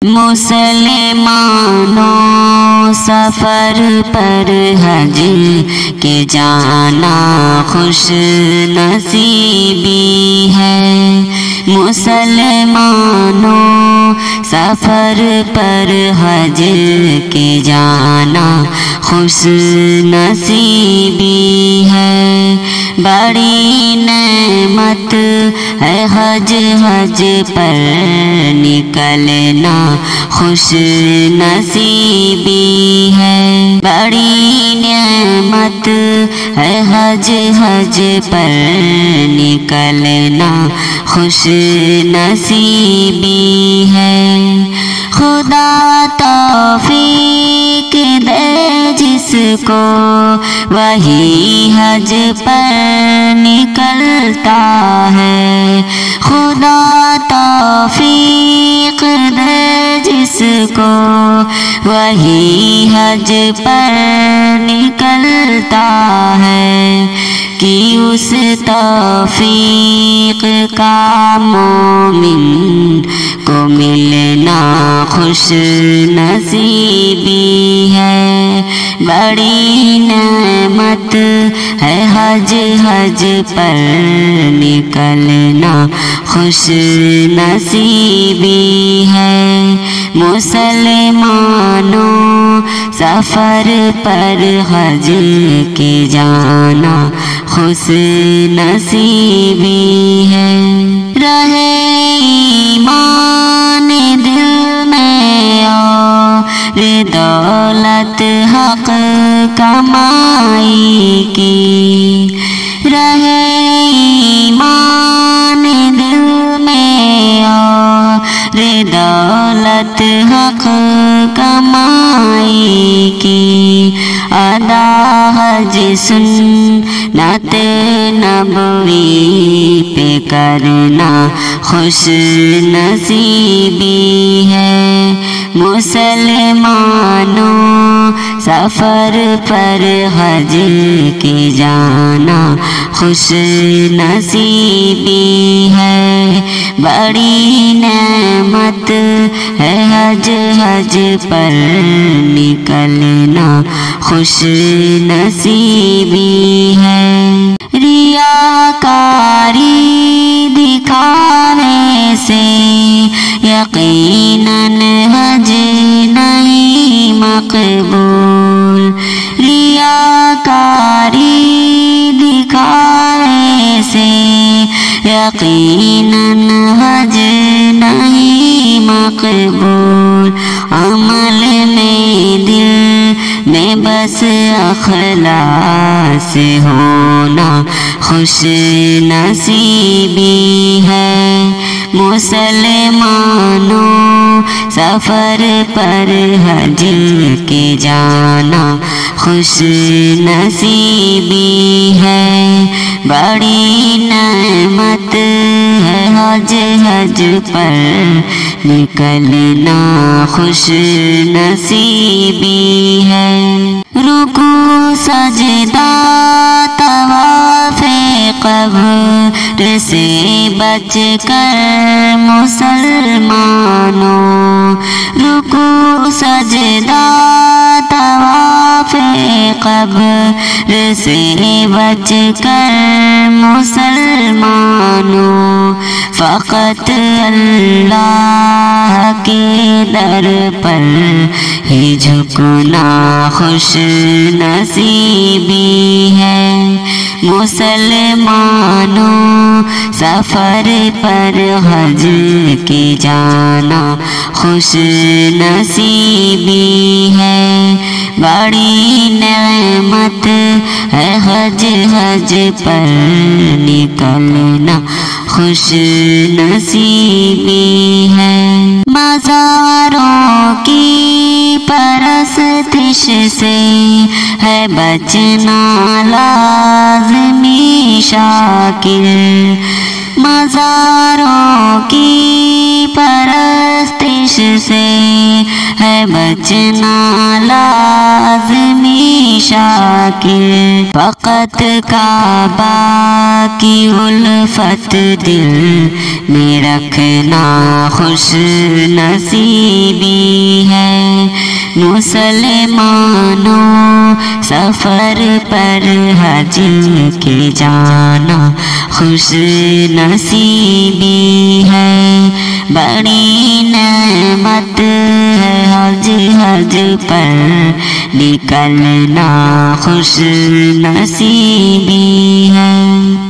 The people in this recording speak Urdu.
مسلمانوں سفر پر حج کے جانا خوش نصیبی ہے۔ مسلمانوں سفر پر حج کے جانا خوش نصیبی ہے۔ بڑی نعمت ہے حج پر نکلنا خوش نصیبی ہے۔ بڑی نعمت ہے حج پر نکلنا خوش نصیبی ہے۔ خدا توفیق دے جس کو وہی حج پر نکلتا ہے۔ خدا توفیق دے جس کو وہی حج پر نکلتا ہے، کہ اس توفیق کا مومن کو ملنا خوش نصیبی ہے۔ بڑی نعمت ہے حج پر نکلنا خوش نصیبی ہے۔ مسلمانوں سفر پر حج کے جانا خوش نصیبی ہے۔ رہے ایمان دل میں اور دولت حق کمائی کی، رہے ایمان دل میں اور دولت حق کمائی کی، ادا حج سنت نبوی پہ کرنا خوش نصیبی ہے۔ مسلمانوں سفر پر حج کے جانا خوش نصیبی ہے۔ بڑی نعمت ہے حج پر نکلنا خوش نصیبی ہے۔ ریاکاری دکھانے سے یقیناً حج نہیں مقبول۔ ریاکاری دکھانے سے یقیناً حج نہیں مقبول۔ عمل میں دل میں بس اخلاص ہونا خوش نصیبی ہے۔ مسلمانوں سفر پر حج کے جانا خوش نصیبی ہے۔ بڑی نعمت ہے حج پر نکلنا خوش نصیبی ہے۔ رکوع سجدہ طواف قبر سے بچ کر مسلمانوں، رکوع سجدہ طواف قبر سے بچ کر مسلمانوں، فقط اللہ کے در پر ہی جھکنا خوش نصیبی ہے۔ مسلمانوں سفر پر حج کے جانا خوش نصیبی ہے۔ بڑی نعمت ہے حج پر نکلنا خوش نصیبی ہے۔ مزاروں کی پرستش سے ہے بچنا لازمی شاکر، مزاروں کی پرستش سے ہے بچنا لازمی شاکر، فقط کعبہ کی الفت دل میں رکھنا خوش نصیبی ہے۔ مسلمانوں سفر پر حج کے جانا خوش نصیبی ہے۔ بڑی نعمت ہے حج پر نکلنا خوش نصیبی ہے۔